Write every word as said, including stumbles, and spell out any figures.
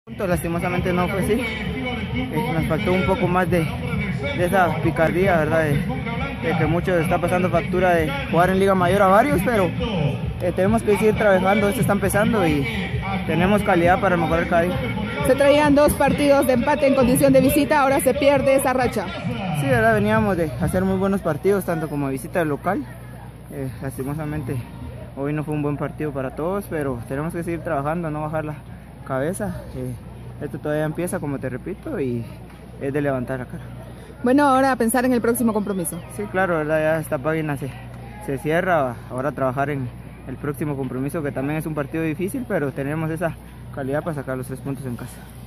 Lastimosamente no fue así, eh, nos faltó un poco más de, de esa picardía, ¿verdad? De, de que muchos está pasando factura de jugar en Liga Mayor a varios, pero eh, tenemos que seguir trabajando, esto está empezando y tenemos calidad para mejorar cada día. Se traían dos partidos de empate en condición de visita, ahora se pierde esa racha. Sí, ¿verdad? Veníamos de hacer muy buenos partidos, tanto como visita del local. Eh, lastimosamente hoy no fue un buen partido para todos, pero tenemos que seguir trabajando, no bajar la cabeza. Eh, esto todavía empieza, como te repito, y es de levantar la cara. Bueno, ahora a pensar en el próximo compromiso. Sí, claro, ¿verdad? Ya esta página se, se cierra, ahora trabajar en el próximo compromiso, que también es un partido difícil, pero tenemos esa calidad para sacar los tres puntos en casa.